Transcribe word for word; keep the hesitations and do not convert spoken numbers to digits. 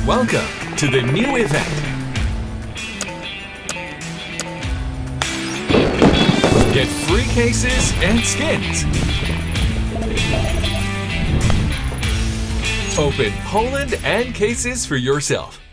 Welcome to the new event. Get free cases and skins. Open Poland and cases for yourself.